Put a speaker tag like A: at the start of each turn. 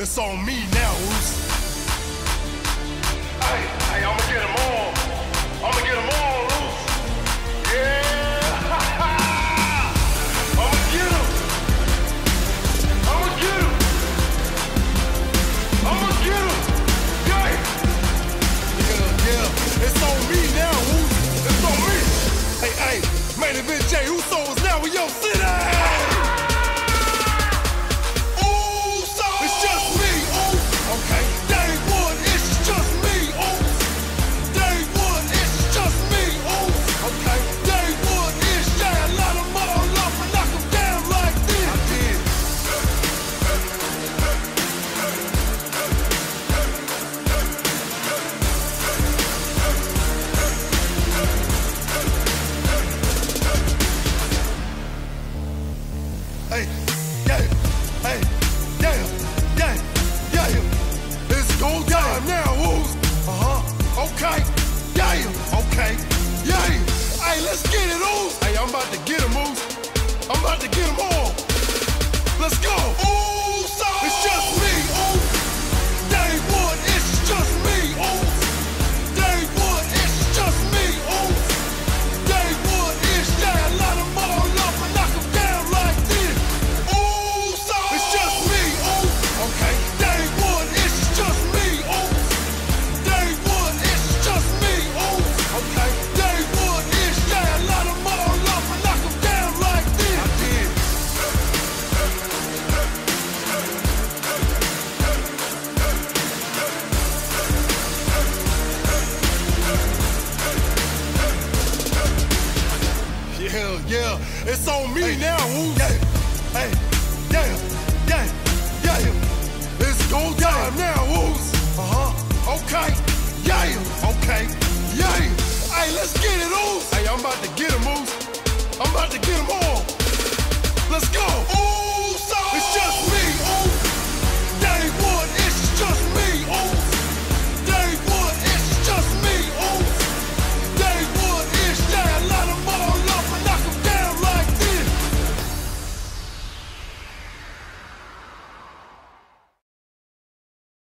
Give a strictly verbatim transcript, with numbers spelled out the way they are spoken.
A: It's on me now, Oos.
B: Hey, hey, I'ma get them all. I'ma get them all, Oos. Yeah! I'ma get them. I'ma get them. I'ma get them. Yeah!
A: Yeah, yeah. It's on me now, Oos. It's on me. Hey, hey, main event J Uso is now in your city. Hey, yeah, hey, yeah, yeah, yeah. It's go time now, Oos. Uh-huh, okay, yeah, okay, yeah. Hey, let's get it, Oos. Hey, I'm about to get him, Oos. I'm about to get him all. Let's go. Oos, it's just me, Oos. Day one, it's just me, Oos. Day one, it's just me, Oos. Day one, it's yeah, light them all up and knock them down like this. It's just me, Oos. Okay. Day one, it's just me, Oos. Day one, it's just me, Oos. Okay. Day one, it's yeah, light them all up and knock them down like this. I did. Yeah, yeah, it's on me hey. Now, Oos. Yeah, hey, yeah, yeah, yeah. It's go time now, Oos. Uh-huh, okay, yeah, okay, yeah. Hey, let's get it, Oos. Hey, I'm about to get him, Oos. I'm about to get him all. Let's go, Oos.